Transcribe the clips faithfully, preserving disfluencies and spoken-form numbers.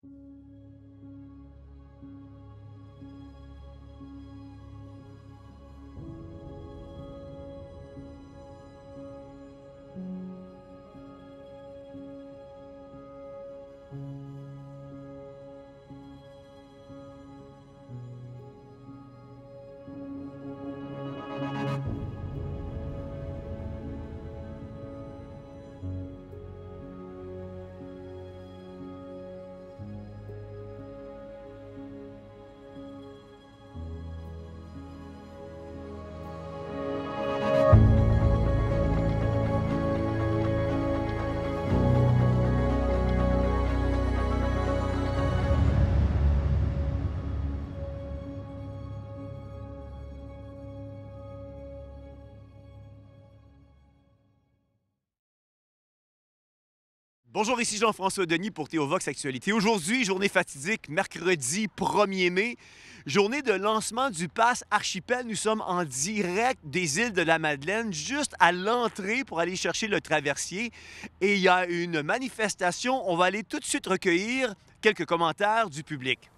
Bonjour, ici Jean-François Denis pour Théovox Actualité. Aujourd'hui, journée fatidique, mercredi premier mai, journée de lancement du Pass Archipel. Nous sommes en direct des îles de la Madeleine, juste à l'entrée pour aller chercher le traversier. Et il y a une manifestation. On va aller tout de suite recueillir quelques commentaires du public.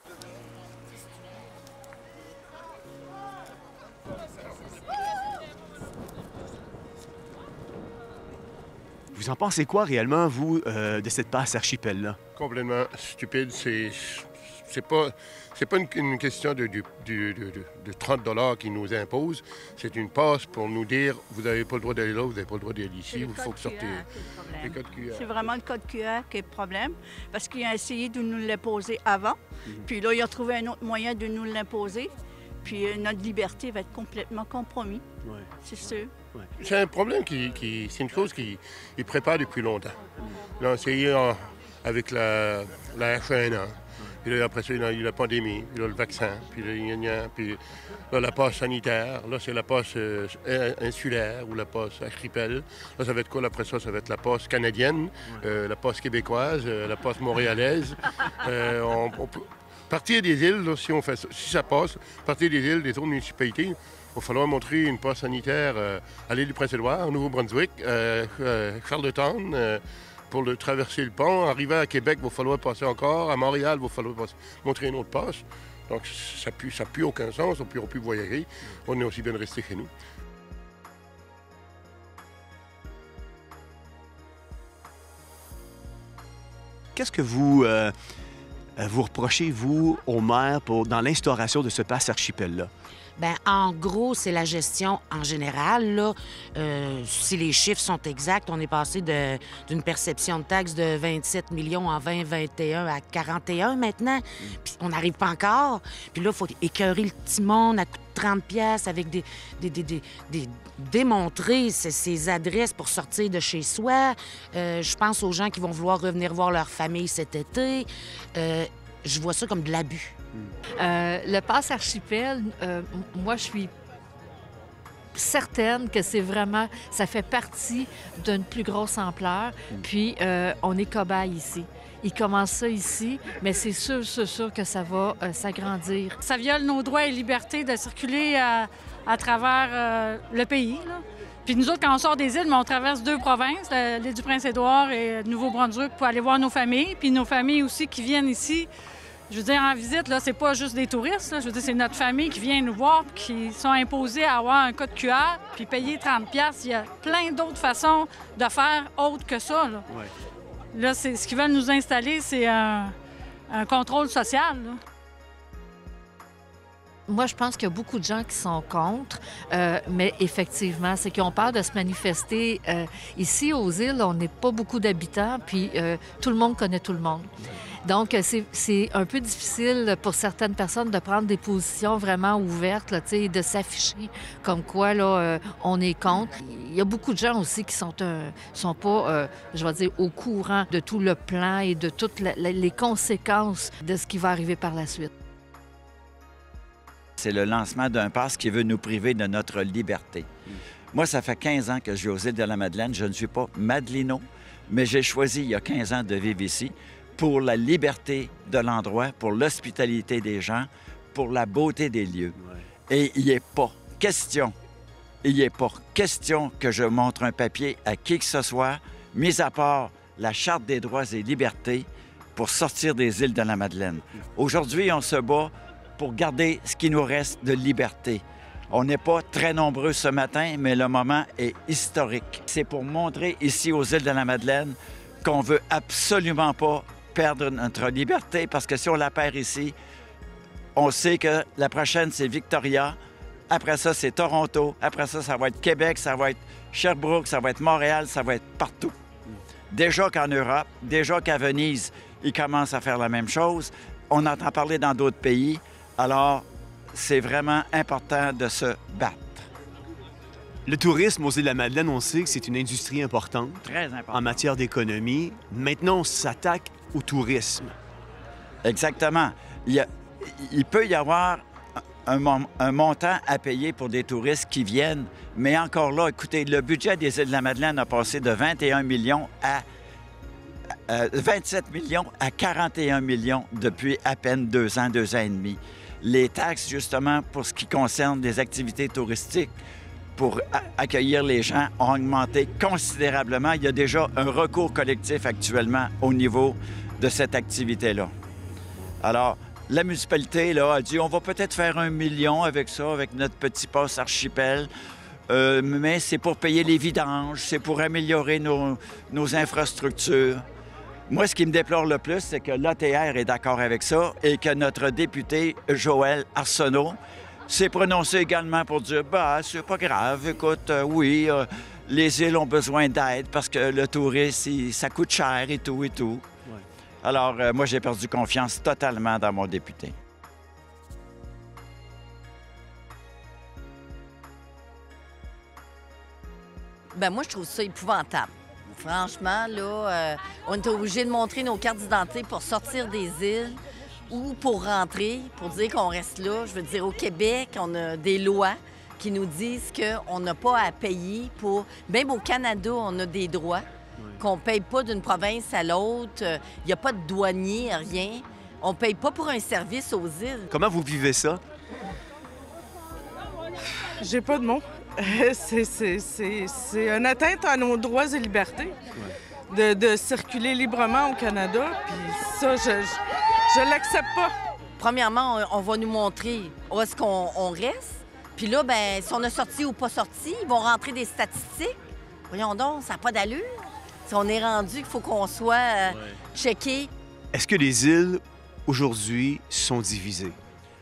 Vous en pensez quoi réellement, vous, euh, de cette passe archipel-là? Complètement stupide. C'est c'est pas, c'est pas une, une question de, de, de, de, de trente dollars qu'ils nous imposent. C'est une passe pour nous dire vous n'avez pas le droit d'aller là, vous n'avez pas le droit d'aller ici, il faut que sortez. C'est vraiment le code Q R qui est le problème, parce qu'il a essayé de nous l'imposer avant, mm-hmm. Puis là, il a trouvé un autre moyen de nous l'imposer, puis euh, notre liberté va être complètement compromise, ouais. C'est sûr. Ouais. C'est un problème qui, qui c'est une chose qu'il prépare depuis longtemps. Il a essayé en, avec la, la H un N un, puis là, après ça, il y a eu la pandémie, puis là, le vaccin, puis là, gna, gna, puis là, la passe sanitaire, là, c'est la passe euh, insulaire ou la passe archipel. Là, ça va être quoi? Après ça, ça va être la passe canadienne, euh, la passe québécoise, euh, la passe montréalaise. euh, on, on peut partir des îles, là, si, on fait ça, si ça passe, partir des îles, des autres municipalités, il va falloir montrer une passe sanitaire euh, à l'île du Prince-Édouard, Nouveau-Brunswick, euh, euh, Charlottetown, euh, pour le traverser le pont. Arriver à Québec, il va falloir passer encore. À Montréal, il va falloir passer, montrer une autre passe. Donc, ça n'a plus aucun sens. On ne pourra plus voyager. On est aussi bien de rester chez nous. Qu'est-ce que vous, euh, vous reprochez, vous, au maire, pour, dans l'instauration de ce pass archipel-là? Bien, en gros, c'est la gestion en général. Là. Euh, si les chiffres sont exacts, on est passé d'une perception de taxes de vingt-sept millions en vingt vingt et un à quarante et un maintenant. Puis on n'arrive pas encore. Puis là, il faut écœurer le petit monde à coût de trente piastres avec des, des, des, des, des démontrer ses, ses adresses pour sortir de chez soi. Euh, je pense aux gens qui vont vouloir revenir voir leur famille cet été. Euh, je vois ça comme de l'abus. Euh, le pass archipel, euh, moi, je suis certaine que c'est vraiment, ça fait partie d'une plus grosse ampleur. Puis, euh, on est cobaye ici. Ils commencent ça ici, mais c'est sûr, sûr, sûr que ça va euh, s'agrandir. Ça viole nos droits et libertés de circuler à, à travers euh, le pays, là. Puis nous autres, quand on sort des îles, on traverse deux provinces, l'île du Prince-Édouard et Nouveau-Brunswick, pour aller voir nos familles. Puis nos familles aussi qui viennent ici. Je veux dire, en visite, là, c'est pas juste des touristes. Là. Je veux dire, c'est notre famille qui vient nous voir puis qui sont imposés à avoir un code Q R puis payer trente piastres. Il y a plein d'autres façons de faire autre que ça. Là, ouais. Là c'est, ce qu'ils veulent nous installer, c'est un, un contrôle social. Là. Moi, je pense qu'il y a beaucoup de gens qui sont contre, euh, mais effectivement, c'est qu'ils ont peur de se manifester. Euh, ici, aux îles, on n'est pas beaucoup d'habitants, puis euh, tout le monde connaît tout le monde. Donc, c'est un peu difficile pour certaines personnes de prendre des positions vraiment ouvertes, là, de s'afficher comme quoi là, euh, on est contre. Il y a beaucoup de gens aussi qui sont, euh, sont pas, euh, je vais dire, au courant de tout le plan et de toutes la, la, les conséquences de ce qui va arriver par la suite. C'est le lancement d'un pass qui veut nous priver de notre liberté. Mmh. Moi, ça fait quinze ans que je vis aux îles de la Madeleine. Je ne suis pas madelino, mais j'ai choisi il y a quinze ans de vivre ici pour la liberté de l'endroit, pour l'hospitalité des gens, pour la beauté des lieux. Ouais. Et il n'est pas question, il n'est pas question que je montre un papier à qui que ce soit, mis à part la Charte des droits et libertés, pour sortir des îles de la Madeleine. Aujourd'hui, on se bat pour garder ce qui nous reste de liberté. On n'est pas très nombreux ce matin, mais le moment est historique. C'est pour montrer ici aux îles de la Madeleine qu'on veut absolument pas perdre notre liberté, parce que si on la perd ici, on sait que la prochaine, c'est Victoria. Après ça, c'est Toronto. Après ça, ça va être Québec, ça va être Sherbrooke, ça va être Montréal, ça va être partout. Déjà qu'en Europe, déjà qu'à Venise, ils commencent à faire la même chose. On entend parler dans d'autres pays. Alors, c'est vraiment important de se battre. Le tourisme aux îles de la Madeleine, on sait que c'est une industrie importante. Très important. En matière d'économie. Maintenant, on s'attaque au tourisme. Exactement. Il, y a, il peut y avoir un, un montant à payer pour des touristes qui viennent, mais encore là, écoutez, le budget des îles de la Madeleine a passé de vingt et un millions à euh, vingt-sept millions à quarante et un millions depuis à peine deux ans, deux ans et demi. Les taxes, justement, pour ce qui concerne des activités touristiques, pour accueillir les gens, ont augmenté considérablement. Il y a déjà un recours collectif actuellement au niveau de cette activité-là. Alors, la municipalité là, a dit on va peut-être faire un million avec ça, avec notre petit passe archipel, euh, mais c'est pour payer les vidanges, c'est pour améliorer nos, nos infrastructures. Moi, ce qui me déplore le plus, c'est que l'A T R est d'accord avec ça et que notre député Joël Arsenault s'est prononcé également pour dire « Bah, c'est pas grave, écoute, euh, oui, euh, les îles ont besoin d'aide parce que le tourisme, il, ça coûte cher et tout et tout. Ouais. » Alors, euh, moi, j'ai perdu confiance totalement dans mon député. Bien, moi, je trouve ça épouvantable. Franchement, là, euh, on est obligé de montrer nos cartes d'identité pour sortir des îles ou pour rentrer, pour dire qu'on reste là. Je veux dire, au Québec, on a des lois qui nous disent qu'on n'a pas à payer pour... Même au Canada, on a des droits qu'on ne paye pas d'une province à l'autre. Il n'y a pas de douanier, rien. On ne paye pas pour un service aux îles. Comment vous vivez ça? J'ai pas de mots. C'est une atteinte à nos droits et libertés de, de circuler librement au Canada. Puis ça, je, je, je l'accepte pas. Premièrement, on, on va nous montrer où est-ce qu'on on reste. Puis là, ben, si on a sorti ou pas sorti, ils vont rentrer des statistiques. Voyons donc, ça n'a pas d'allure. Si on est rendu qu'il faut qu'on soit euh, ouais. checké. Est-ce que les îles, aujourd'hui, sont divisées?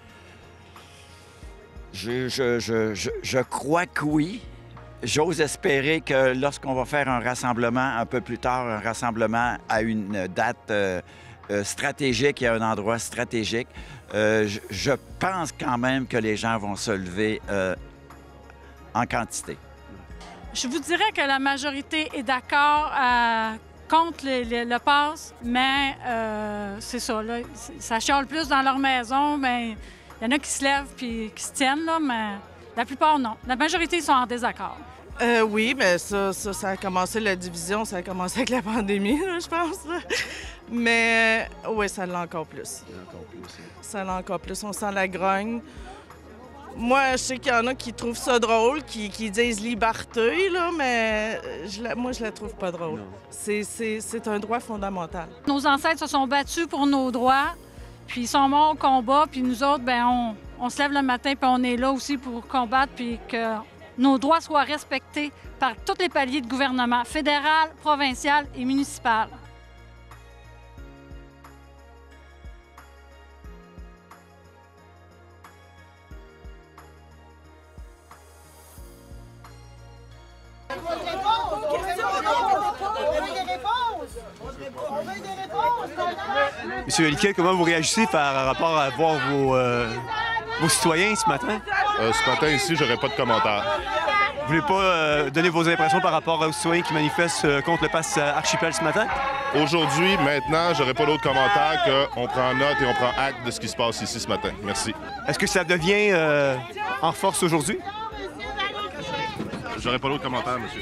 Je, je, je, je, je crois que oui. J'ose espérer que lorsqu'on va faire un rassemblement un peu plus tard, un rassemblement à une date euh, euh, stratégique et à un endroit stratégique, euh, je, je pense quand même que les gens vont se lever euh, en quantité. Je vous dirais que la majorité est d'accord euh, contre le, le, le pass, mais euh, c'est ça, là, ça chiale plus dans leur maison, mais... Il y en a qui se lèvent puis qui se tiennent, là, mais la plupart, non. La majorité sont en désaccord. Euh, oui, mais ça, ça, ça a commencé, la division, ça a commencé avec la pandémie, là, je pense. Là. Mais oui, ça l'a encore plus. Encore plus hein. Ça l'a encore plus. On sent la grogne. Moi, je sais qu'il y en a qui trouvent ça drôle, qui, qui disent liberté, là, mais je la, moi, je la trouve pas drôle. C'est un droit fondamental. Nos ancêtres se sont battus pour nos droits. Puis ils sont morts au combat, puis nous autres, bien, on, on se lève le matin, puis on est là aussi pour combattre, puis que nos droits soient respectés par tous les paliers de gouvernement, fédéral, provincial et municipal. Monsieur Heliquet, comment vous réagissez par rapport à voir vos, euh, vos citoyens ce matin? Euh, ce matin, ici, j'aurais pas de commentaires. Vous voulez pas euh, donner vos impressions par rapport aux citoyens qui manifestent euh, contre le pass archipel ce matin? Aujourd'hui, maintenant, j'aurais pas d'autres commentaires qu'on prend note et on prend acte de ce qui se passe ici ce matin. Merci. Est-ce que ça devient euh, en force aujourd'hui? J'aurais pas d'autres commentaires, monsieur.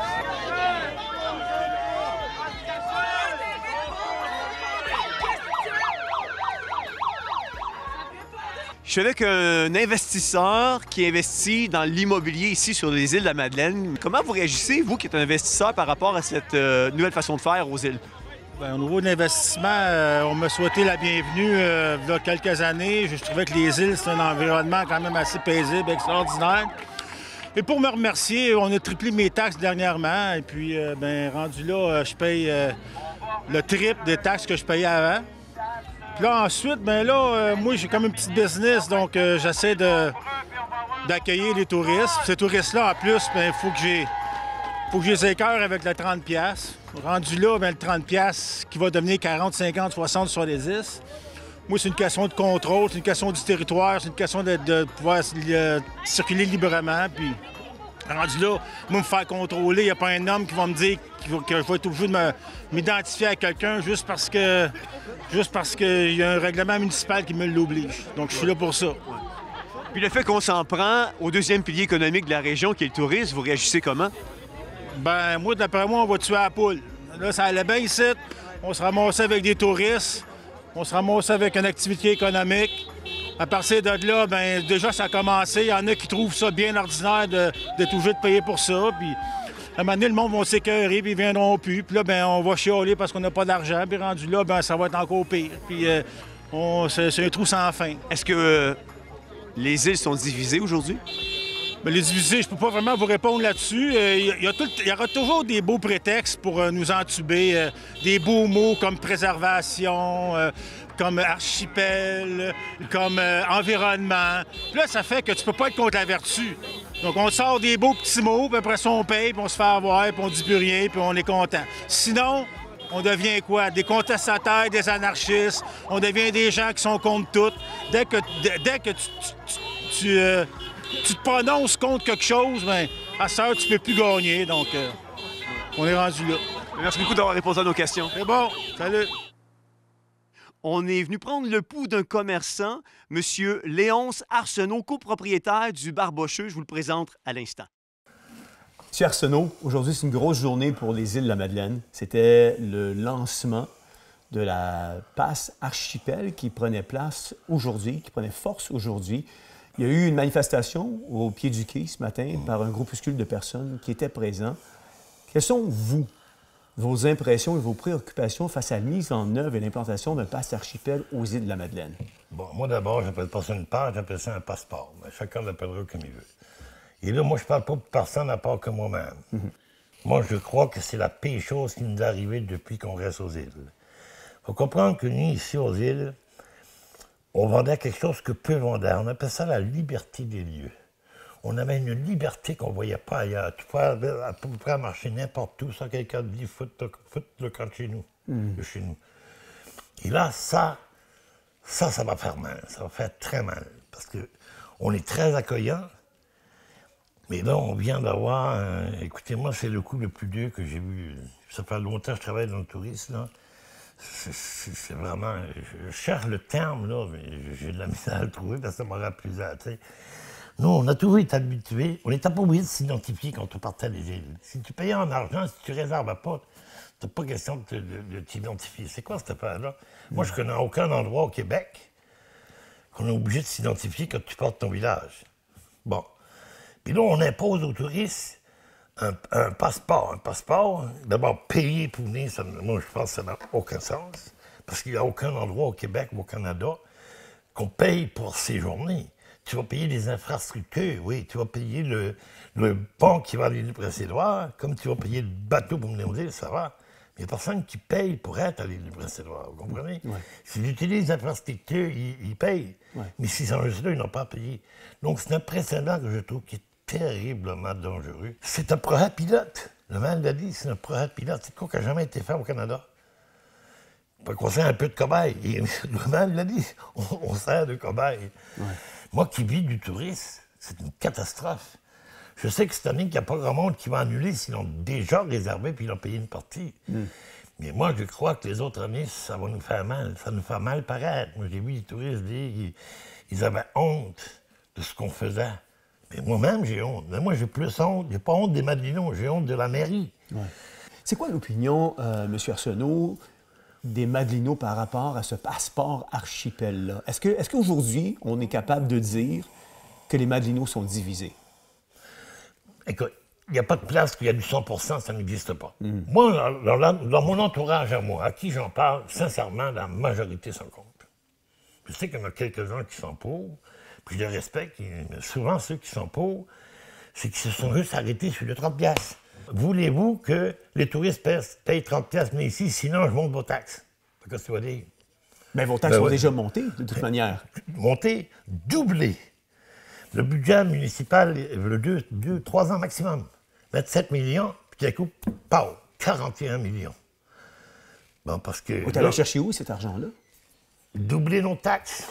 Je suis avec un investisseur qui investit dans l'immobilier ici sur les îles de la Madeleine. Comment vous réagissez, vous qui êtes un investisseur, par rapport à cette euh, nouvelle façon de faire aux îles? Bien, au niveau de l'investissement, euh, on m'a souhaité la bienvenue euh, il y a quelques années. Je trouvais que les îles, c'est un environnement quand même assez paisible, extraordinaire. Et pour me remercier, on a triplé mes taxes dernièrement. Et puis, euh, bien, rendu là, euh, je paye euh, le triple des taxes que je payais avant. Puis là, ensuite, bien là, euh, moi, j'ai comme une petite business, donc euh, j'essaie de, d'accueillir les touristes. Ces touristes-là, en plus, bien, il faut que j'ai faut que je les écœure avec le trente piastres. Rendu là, bien, le trente piastres qui va devenir quarante, cinquante, soixante sur les dix. Moi, c'est une question de contrôle, c'est une question du territoire, c'est une question de, de pouvoir euh, circuler librement. Puis, rendu là, moi, me faire contrôler, il n'y a pas un homme qui va me dire que je vais être obligé de me, m'identifier à quelqu'un juste parce que juste parce qu'il y a un règlement municipal qui me l'oblige. Donc, je suis là pour ça. Puis le fait qu'on s'en prend au deuxième pilier économique de la région, qui est le tourisme, vous réagissez comment? Ben moi, d'après moi, on va tuer la poule. Là, ça allait bien ici. On se ramassait avec des touristes. On se ramassait avec une activité économique. À partir de là, ben déjà, ça a commencé. Il y en a qui trouvent ça bien ordinaire de, d'être obligé de payer pour ça. Puis, à un moment donné, le monde va s'écœurer, puis ils viendront plus. Puis là, ben on va chialer parce qu'on n'a pas d'argent. Puis rendu là, ben ça va être encore pire. Puis, euh, on, c'est, c'est un trou sans fin. Est-ce que euh, les îles sont divisées aujourd'hui? Bien, les divisés, je peux pas vraiment vous répondre là-dessus. Euh, il, y a tout, il y aura toujours des beaux prétextes pour euh, nous entuber. Euh, des beaux mots comme préservation, euh, comme archipel, comme euh, environnement. Puis là, ça fait que tu peux pas être contre la vertu. Donc, on sort des beaux petits mots, puis après ça, on paye, puis on se fait avoir, puis on dit plus rien, puis on est content. Sinon, on devient quoi? Des contestataires, des anarchistes. On devient des gens qui sont contre tout. Dès que, dès, dès que tu... tu, tu, tu euh, tu te prononces contre quelque chose, bien, à ça, tu ne peux plus gagner. Donc, euh, on est rendu là. Merci beaucoup d'avoir répondu à nos questions. C'est bon. Salut. On est venu prendre le pouls d'un commerçant, M. Léonce Arsenault, copropriétaire du Barbocheux. Je vous le présente à l'instant. M. Arsenault, aujourd'hui, c'est une grosse journée pour les îles de la Madeleine. C'était le lancement de la passe Archipel qui prenait place aujourd'hui, qui prenait force aujourd'hui. Il y a eu une manifestation au pied du quai ce matin par un groupuscule de personnes qui étaient présents. Quelles sont, vous, vos impressions et vos préoccupations face à la mise en œuvre et l'implantation d'un pass Archipel aux îles de la Madeleine? Bon, moi d'abord, j'appelle pas ça une passe, j'appelle ça un passeport. Mais chacun l'appellera comme il veut. Et là, moi, je parle pas pour personne à part que moi-même. Mm-hmm. Moi, je crois que c'est la pire chose qui nous est arrivée depuis qu'on reste aux îles. Il faut comprendre que nous, ici aux îles, on vendait quelque chose que peu vendaient. On appelle ça la liberté des lieux. On avait une liberté qu'on ne voyait pas ailleurs. Tu pouvais à peu près marcher n'importe où sans quelqu'un te dit « fout le camp de chez nous mm. », de chez nous. Et là, ça, ça, ça va faire mal. Ça va faire très mal. Parce qu'on est très accueillant. Mais là, on vient d'avoir... Un... Écoutez, moi, c'est le coup le plus dur que j'ai vu. Ça fait longtemps que je travaille dans le tourisme, là. C'est vraiment... Je cherche le terme, là, mais j'ai de la misère à le trouver parce que ça m'aurait plus à... T'sais. Nous, on a toujours été habitués. On n'était pas obligé de s'identifier quand on partait des îles. Si tu payais en argent, si tu réserves pas, t'as pas question de, de, de t'identifier. C'est quoi cette affaire-là? Mmh. Moi, je connais aucun endroit au Québec qu'on est obligé de s'identifier quand tu portes ton village. Bon. Puis là, on impose aux touristes Un, un passeport. Un passeport, d'abord, payer pour venir, ça, moi, je pense que ça n'a aucun sens. Parce qu'il n'y a aucun endroit au Québec ou au Canada qu'on paye pour séjourner. Tu vas payer les infrastructures, oui. Tu vas payer le, le pont qui va à l'île Prince-Édouard, comme tu vas payer le bateau pour venir aux îles, ça va. Mais il n'y a personne qui paye pour être à l'île Prince-Édouard, vous comprenez? Ouais. S'ils utilisent l'infrastructure, ils, ils payent. Ouais. Mais s'ils sont juste là, ils n'ont pas payé. Donc, c'est un précédent que je trouve qui est terriblement dangereux. C'est un projet pilote. Le mal l'a dit, c'est un projet pilote. C'est quoi qui n'a jamais été fait au Canada? Pas qu'on sert un peu de cobaye. Et le mal l'a dit, on, on sert de cobaye. Ouais. Moi qui vis du tourisme, c'est une catastrophe. Je sais que cette année, il n'y a pas grand monde qui va annuler s'ils l'ont déjà réservé puis ils ont payé une partie. Mm. Mais moi, je crois que les autres années, ça va nous faire mal. Ça nous fait mal paraître. Moi, j'ai vu les touristes dire qu'ils ils avaient honte de ce qu'on faisait. Mais moi-même, j'ai honte. Mais moi, j'ai plus honte. J'ai pas honte des Madelinots, j'ai honte de la mairie. Ouais. C'est quoi l'opinion, euh, M. Arsenault, des Madelinots par rapport à ce passeport Archipel-là? Est-ce que, est-ce qu'aujourd'hui, on est capable de dire que les Madelinots sont divisés? Écoute, il n'y a pas de place qu'il y a du cent pour cent, ça n'existe pas. Mm. Moi, dans, dans, dans mon entourage à moi, à qui j'en parle, sincèrement, la majorité s'en compte. Je sais qu'il y en a quelques-uns qui sont pauvres, puis je les respecte. Mais souvent, ceux qui sont pauvres, c'est qu'ils se sont juste arrêtés sur le trente piastres. Voulez-vous que les touristes payent trente piastres, mais ici, sinon, je monte vos taxes? Qu'est-ce que tu vas dire? Bien, vos taxes ben, sont ouais. déjà montées, de toute manière. Montées, doublées. Le budget municipal, le deux, deux, trois ans maximum. vingt-sept millions, puis d'un coup, pow, quarante et un millions. Bon, parce que... Vous allez chercher où, cet argent-là? Doubler nos taxes.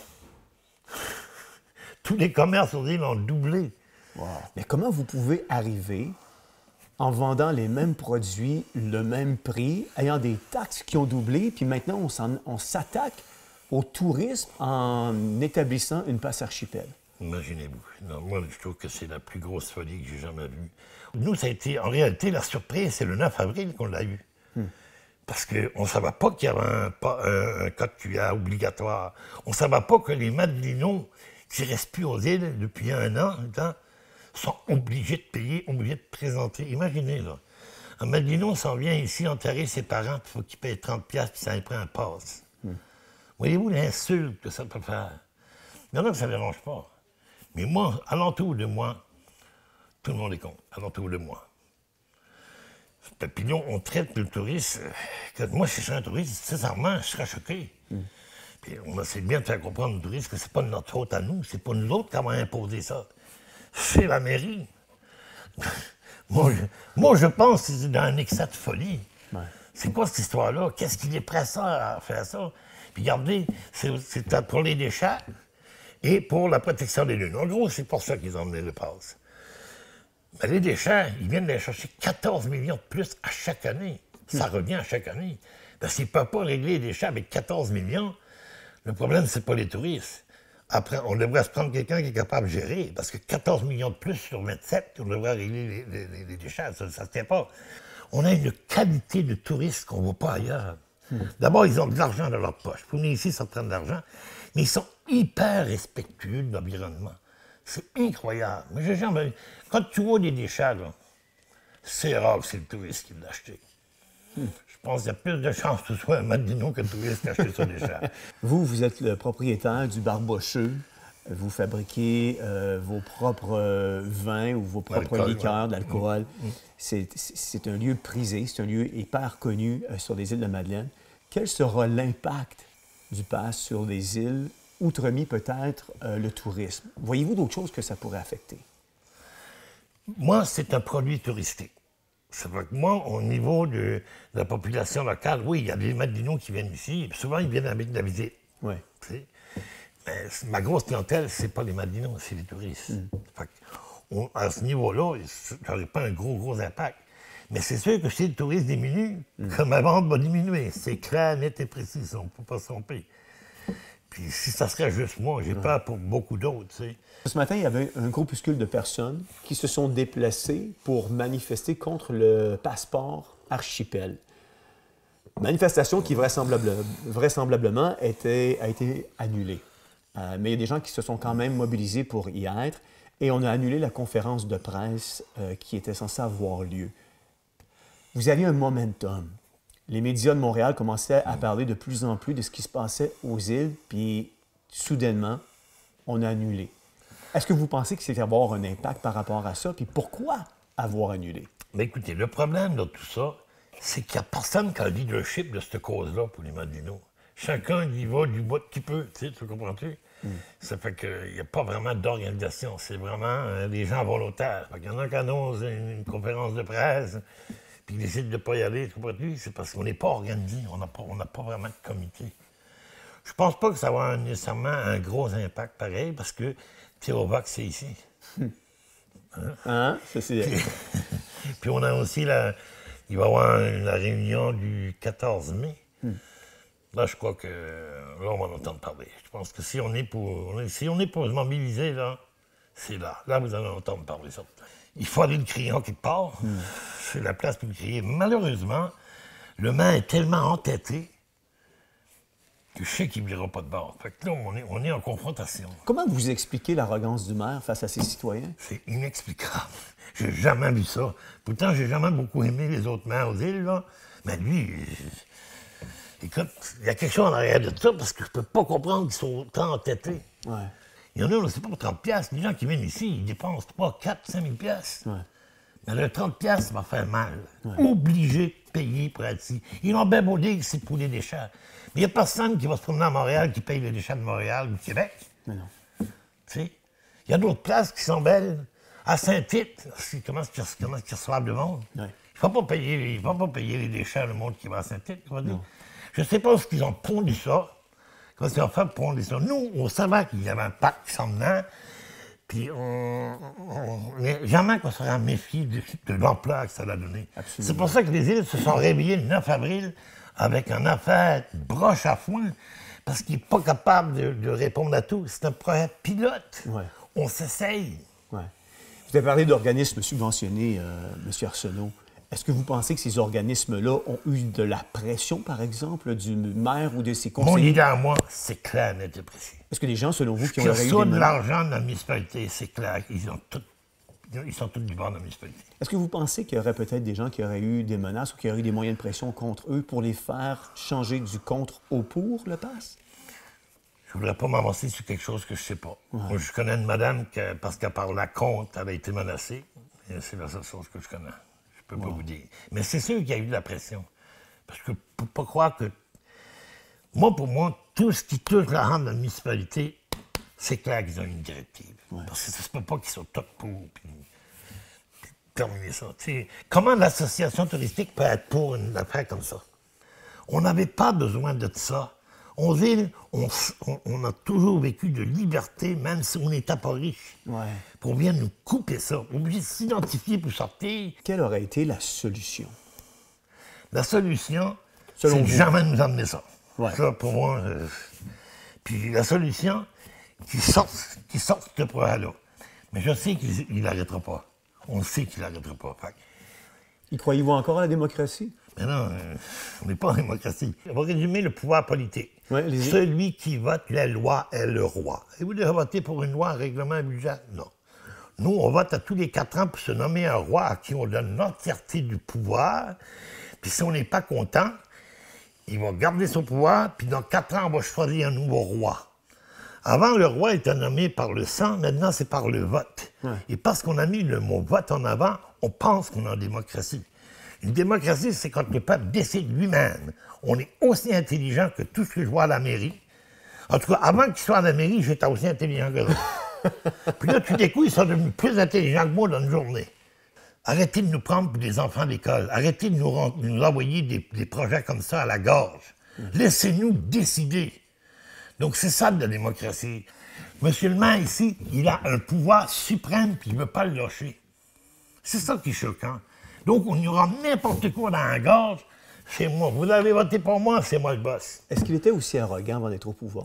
Tous les commerces aux îles ont doublé. Wow. Mais comment vous pouvez arriver, en vendant les mêmes produits, le même prix, ayant des taxes qui ont doublé, puis maintenant on, on s'attaque au tourisme en établissant une passe archipel? Imaginez-vous. Non, moi, je trouve que c'est la plus grosse folie que j'ai jamais vue. Nous, ça a été... En réalité, la surprise, c'est le neuf avril qu'on l'a eu. Hmm. Parce qu'on ne savait pas qu'il y avait un, un, un code Q R obligatoire. On ne savait pas que les Madelinos qui ne restent plus aux îles depuis un an, temps, sont obligés de payer, obligés de présenter. Imaginez, là. Un Madelino s'en vient ici enterrer ses parents, il faut qu'il paye trente piastres, puis ça lui prend un passe. Hmm. Voyez-vous l'insulte que ça peut faire? Il y en a que ça ne dérange pas. Mais moi, alentour de moi, tout le monde est contre, alentour de moi. Puis là, on traite le touriste. Que moi, si je serais un touriste, sincèrement, je serais choqué. Mm. Puis on essaie bien de faire comprendre aux touristes que c'est pas de notre faute à nous, c'est pas nous autres qui avons imposé ça. C'est la mairie. moi, je, moi, je pense que c'est dans un excès de folie. Ouais. C'est quoi cette histoire-là? Qu'est-ce qu'il est prêt à faire ça? Puis regardez, c'est pour les déchets et pour la protection des lunes. En gros, c'est pour ça qu'ils ont emmené le pass. Mais les déchets, ils viennent de chercher quatorze millions de plus à chaque année. Ça mmh. revient à chaque année. Parce qu'ils ne peuvent pas régler les déchets avec quatorze millions. Le problème, c'est pas les touristes. Après, on devrait se prendre quelqu'un qui est capable de gérer. Parce que quatorze millions de plus sur vingt-sept, on devrait régler les, les, les, les déchets. Ça ne se tient pas. On a une qualité de touristes qu'on ne voit pas ailleurs. Mmh. D'abord, ils ont de l'argent dans leur poche. Pour venir ici, ça prend de l'argent. Mais ils sont hyper respectueux de l'environnement. C'est incroyable. Mais j'ai jamais... Quand tu vois des déchets, là, c'est rare que c'est le touriste qui l'a acheté. Hmm. Je pense qu'il y a plus de chances que ce soit un Madelino que le touriste qui a acheté ce déchet. Vous, vous êtes le propriétaire du Barbocheux. Vous fabriquez euh, vos propres euh, vins ou vos propres liqueurs, ouais. de l'alcool. Hmm. C'est un lieu prisé, c'est un lieu hyper connu euh, sur les îles de Madeleine. Quel sera l'impact du pass sur les îles, outre-mis peut-être euh, le tourisme? Voyez-vous d'autres choses que ça pourrait affecter? Moi, c'est un produit touristique. Ça fait que moi, au niveau de, de la population locale, oui, il y a des Madelinos qui viennent ici, et souvent, ils viennent avec de la visite. Oui. Mais ma grosse clientèle, c'est pas les Madelinos, c'est les touristes. Mm. Fait que, on, à ce niveau-là, ça n'aurait pas un gros, gros impact. Mais c'est sûr que si le tourisme diminue, mm. que ma vente va diminuer. C'est clair, net et précis, on ne peut pas se tromper. Puis si ça serait juste moi, j'ai peur pour beaucoup d'autres, tu sais. Ce matin, il y avait un groupuscule de personnes qui se sont déplacées pour manifester contre le passeport archipel. Manifestation qui vraisemblable, vraisemblablement était, a été annulée. Euh, mais il y a des gens qui se sont quand même mobilisés pour y être et on a annulé la conférence de presse euh, qui était censée avoir lieu. Vous aviez un momentum. Les médias de Montréal commençaient à parler de plus en plus de ce qui se passait aux îles, puis soudainement, on a annulé. Est-ce que vous pensez que c'est avoir un impact par rapport à ça? Puis pourquoi avoir annulé? Mais écoutez, le problème de tout ça, c'est qu'il n'y a personne qui a le leadership de cette cause-là pour les Madelinos. Chacun y va du bout qu'il peut, tu sais, tu comprends-tu? Mm. Ça fait qu'il n'y a pas vraiment d'organisation. C'est vraiment euh, les gens volontaires. Il y en a qui annoncent une, une conférence de presse, puis ils décident de ne pas y aller, tu comprends-tu? C'est parce qu'on n'est pas organisé, on n'a pas, pas vraiment de comité. Je pense pas que ça va avoir nécessairement un gros impact pareil, parce que Tirovac, c'est ici. Hein? Hein? Ça, c'est... Puis, puis on a aussi la... Il va y avoir la réunion du quatorze mai. Hmm. Là, je crois que... Là, on va en entendre parler. Je pense que si on est pour, si on est pour se mobiliser, là, c'est là. Là, vous allez entendre parler ça. Il faut aller le crier en quelque part. Hmm. C'est la place pour le crier. Malheureusement, le maire est tellement entêté que je sais qu'il ne verra pas de bord. Fait que là, on est, on est en confrontation. Comment vous expliquez l'arrogance du maire face à ses citoyens? C'est inexplicable. J'ai jamais vu ça. Pourtant, j'ai jamais beaucoup aimé les autres maires aux îles, là. Mais lui, je... écoute, il y a quelque chose en arrière de ça, parce que je peux pas comprendre qu'ils sont autant entêtés. Ouais. Il y en a, c'est pas pour trente piastres. Les gens qui viennent ici, ils dépensent trois, quatre, cinq mille piastres. Ouais. Mais le trente piastres, ça va faire mal. Ouais. Obligé de payer pour être ici. Ils ont bien beau dire que c'est pour les déchets. Mais il n'y a personne qui va se promener à Montréal qui paye les déchets de Montréal ou du Québec. Mais non. Tu sais, il y a d'autres places qui sont belles. À Saint-Tite, comment est-ce qu'ils reçoivent le monde? Ouais. Il ne faut pas payer, il faut pas payer les déchets le monde qui va à Saint-Tite. Je ne sais pas ce qu'ils ont pondu ça. Comment ils ont fait pour pondre ça. Nous, on savait qu'il y avait un pacte qui s'en venait. Puis on, on, on jamais qu'on serait méfié de, de l'ampleur que ça a donné. C'est pour ça que les îles se sont réveillées le neuf avril avec une affaire broche à foin, parce qu'il n'est pas capable de, de répondre à tout. C'est un projet pilote. Ouais. On s'essaye. Ouais. Vous avez parlé d'organismes subventionnés, euh, M. Arsenault. Est-ce que vous pensez que ces organismes-là ont eu de la pression, par exemple, du maire ou de ses conseillers? Mon idée à moi, c'est clair, net et précis. Est-ce que les gens, selon vous, qui ont eu des de l'argent de la municipalité, c'est clair. Ils, ont tout, ils sont tous du bord de la municipalité. Est-ce que vous pensez qu'il y aurait peut-être des gens qui auraient eu des menaces ou qui auraient eu des moyens de pression contre eux pour les faire changer du contre au pour, le pass? Je ne voudrais pas m'avancer sur quelque chose que je ne sais pas. Ouais. Moi, je connais une madame, qui, parce qu'elle parle la contre, elle a été menacée. Et c'est la seule chose que je connais. Je ne peux wow. pas vous dire. Mais c'est sûr qu'il y a eu de la pression. Parce que pour ne pas croire que... Moi, pour moi, tout ce qui touche l'argent de la municipalité, c'est clair qu'ils ont une directive. Ouais. Parce que ça ne se peut pas qu'ils soient tous pour, puis, puis terminer ça. T'sais, comment l'association touristique peut être pour une affaire comme ça? On n'avait pas besoin de ça. Aux îles, on, on, on a toujours vécu de liberté, même si on n'était pas riche. Ouais. Pour bien nous couper ça, obligé de s'identifier pour sortir. Quelle aurait été la solution? La solution, c'est de jamais nous emmener ça. Ouais. Ça, pour moi... Euh... Puis la solution, qu'il sorte, qu'il sorte ce projet-là. Mais je sais qu'il n'arrêtera pas. On sait qu'il n'arrêtera pas. Fait. Y croyez-vous encore à la démocratie? Mais non, euh, on n'est pas en démocratie. On va résumer le pouvoir politique. Ouais, les... Celui qui vote la loi est le roi. Et vous devez voter pour une loi, un règlement, un budget? Non. Nous, on vote à tous les quatre ans pour se nommer un roi à qui on donne l'entièreté du pouvoir. Puis si on n'est pas content, il va garder son pouvoir, puis dans quatre ans, on va choisir un nouveau roi. Avant, le roi était nommé par le sang, maintenant, c'est par le vote. Ouais. Et parce qu'on a mis le mot vote en avant, on pense qu'on est en démocratie. Une démocratie, c'est quand le peuple décide lui-même. On est aussi intelligent que tout ce que je vois à la mairie. En tout cas, avant qu'il soit à la mairie, j'étais aussi intelligent que eux. Puis là, tout d'un coup, ils sont devenus plus intelligents que moi dans une journée. Arrêtez de nous prendre pour des enfants d'école. Arrêtez de nous, de nous envoyer des, des projets comme ça à la gorge. Laissez-nous décider. Donc, c'est ça de la démocratie. Monsieur le maire, ici, il a un pouvoir suprême, puis il ne veut pas le lâcher. C'est ça qui est choquant. Donc, on y aura n'importe quoi dans la gorge. C'est moi. Vous avez voté pour moi, c'est moi le boss. Est-ce qu'il était aussi arrogant avant d'être au pouvoir?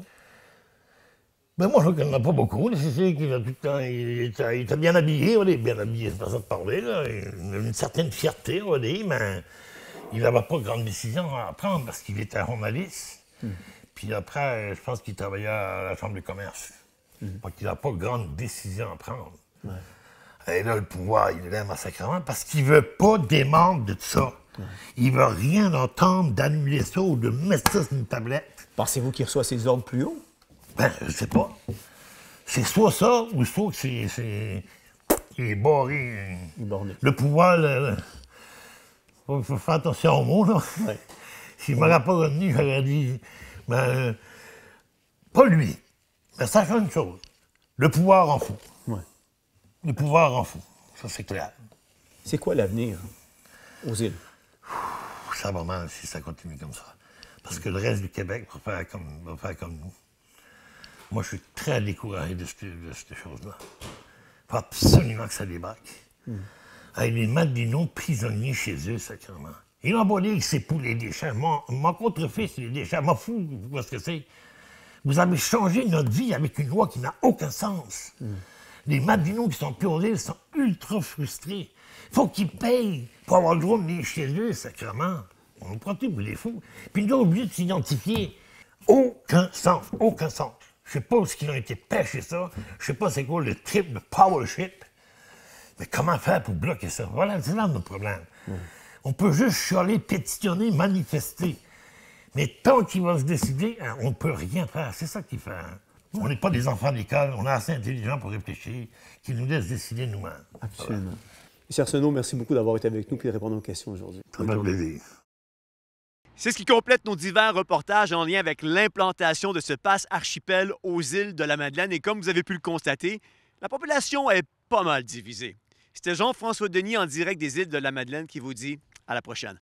Ben moi, je ne connais pas beaucoup. C'est sûr qu'il a tout le temps... Il était, il était bien habillé, on est bien habillé, c'est pas ça de parler, là. Il a une certaine fierté, on va dire, mais il n'avait pas de grande décision à prendre parce qu'il était journaliste. Mm. Puis après, je pense qu'il travaillait à la Chambre de commerce. Mm. Donc, il n'a pas de grande décision à prendre. Ouais. Et là, le pouvoir, il l'aime à sacrément parce qu'il ne veut pas des membres de tout ça. Ouais. Il ne veut rien entendre d'annuler ça ou de mettre ça sur une tablette. Pensez-vous qu'il reçoit ses ordres plus haut? Ben, je sais pas. C'est soit ça ou soit que c'est... c'est... Il est barré. Borné. Le pouvoir, il faut faire attention aux mots, là. Ouais. S'il ne m'aurait pas retenu, j'aurais dit... Ben, pas lui. Mais sachant une chose, le pouvoir en fout. Ouais. Le pouvoir en fout. Ça, c'est clair. C'est quoi l'avenir aux îles? Ça va mal si ça continue comme ça. Parce que le reste du Québec va faire comme, va faire comme nous. Moi, je suis très découragé de cette, de cette chose-là. Il faut absolument que ça débarque. Mm. Avec les Madelinos prisonniers chez eux, sacrément. Ils n'ont pas dit que c'est pour les déchets. Mon, mon contre-fils, les déchets, m'en fous, vous ce que c'est. Vous avez changé notre vie avec une loi qui n'a aucun sens. Mm. Les Madelinos qui sont plus aux îles sont ultra frustrés. Il faut qu'ils payent pour avoir le droit de venir chez eux, sacrément. On nous prend tout pour les fous. Puis nous, on est obligés de s'identifier. Aucun sens, aucun sens. Je sais pas où ils ont été pêchés ça. Je sais pas c'est quoi le trip de power ship. Mais comment faire pour bloquer ça? Voilà, c'est là notre problème. Mmh. On peut juste chialer, pétitionner, manifester. Mais tant qu'il va se décider, hein, on ne peut rien faire. C'est ça qu'il fait. Hein. On n'est pas des enfants d'école, on est assez intelligents pour réfléchir, qui nous laissent décider nous-mêmes. Absolument. Voilà. M. Arsenault, merci beaucoup d'avoir été avec nous et de répondre aux questions aujourd'hui. Ça m'a plaisir. C'est ce qui complète nos divers reportages en lien avec l'implantation de ce pass archipel aux îles de la Madeleine. Et comme vous avez pu le constater, la population est pas mal divisée. C'était Jean-François Denis en direct des îles de la Madeleine qui vous dit à la prochaine.